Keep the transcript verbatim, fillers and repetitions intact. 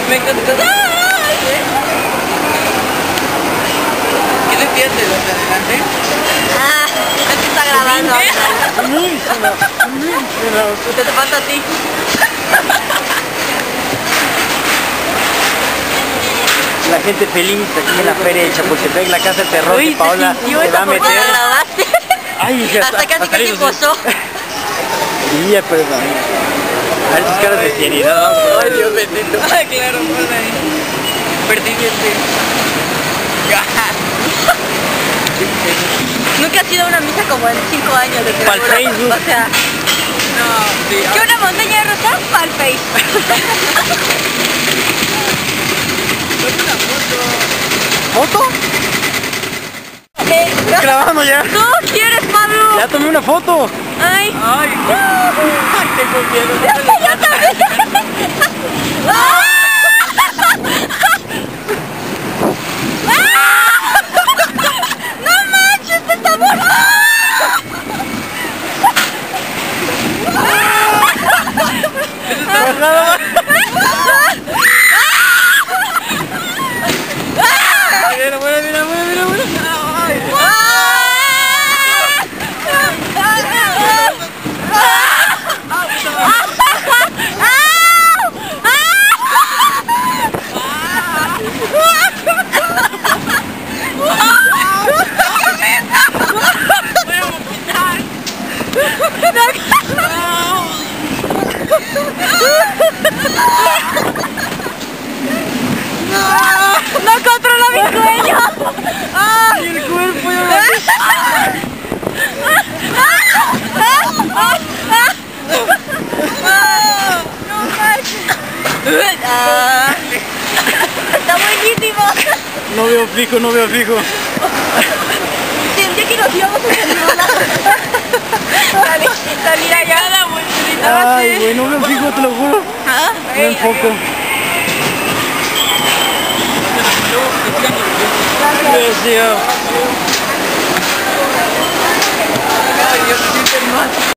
Me encantó. ¿Qué te pierdes los de adelante? Ah, aquí está grabando. Te te falta a ti. La gente feliz aquí en la feria de Chapultepec, la casa del terror Uy, que Paola se sintió se va a eso porque meter. la grabaste. Ay, ya Hasta casi casi posó. Sí, ya, pero no. A ver tus caras de seriedad. Ay, Dios bendito. Ah, claro, ponla ahí. Perdiviente. Nunca ha sido una misa como en cinco años de Pa'l Facebook. O sea, No, sí. que una montaña rusa para el Facebook. ¿Foto? Eh, ¿Estás grabando ya? ¿Tú quieres, Pablo? Ya tomé una foto. Ay. Ay, ay, tengo miedo. Yo también. ¡Ah! ¡No manches, te está volando! Mira, mira, mira, mira, mira. Ay. ¡No controlo mi cuello! Y el cuerpo ya ¡No manches! Ah, ¡está buenísimo! No veo fijo, no veo fijo. Sentí que nos íbamos a salir Salir, salir allá. Ay, güey, no veo fijo, te lo juro. ¿Ah? No enfoco. Gracias. Ay, Dios, sí, hermano.